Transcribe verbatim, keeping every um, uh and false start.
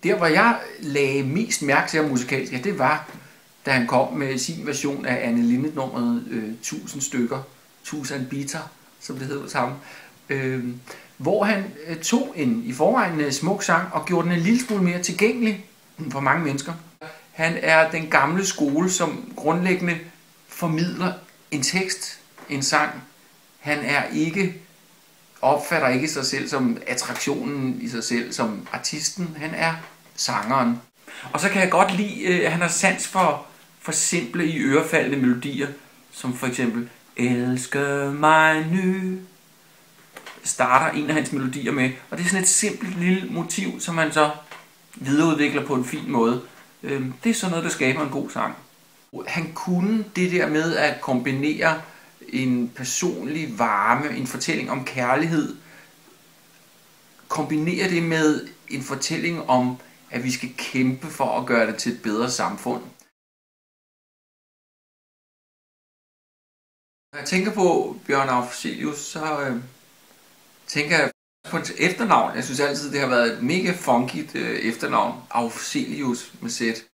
Der, hvor jeg lagde mest mærke til ham musikalsk, ja, det var, da han kom med sin version af Anne Linnet nummeret øh, tusind stykker, tusind biter, som det hedder hos ham, øh, hvor han øh, tog en i forvejen øh, smuk sang og gjorde den en lille smule mere tilgængelig for mange mennesker. Han er den gamle skole, som grundlæggende formidler en tekst, en sang. Han er ikke, opfatter ikke sig selv som attraktionen i sig selv, som artisten. Han er sangeren. Og så kan jeg godt lide, at han har sans for, for simple i ørefaldende melodier, som for eksempel Elsker mig ny, starter en af hans melodier med. Og det er sådan et simpelt lille motiv, som han så videreudvikler på en fin måde. Det er sådan noget, der skaber en god sang. Han kunne det der med at kombinere en personlig varme, en fortælling om kærlighed, kombinere det med en fortælling om, at vi skal kæmpe for at gøre det til et bedre samfund. Når jeg tænker på Bjørn Afzelius, så øh, tænker jeg på et efternavn. Jeg synes altid, det har været et mega funky øh, efternavn. Afzelius med Z.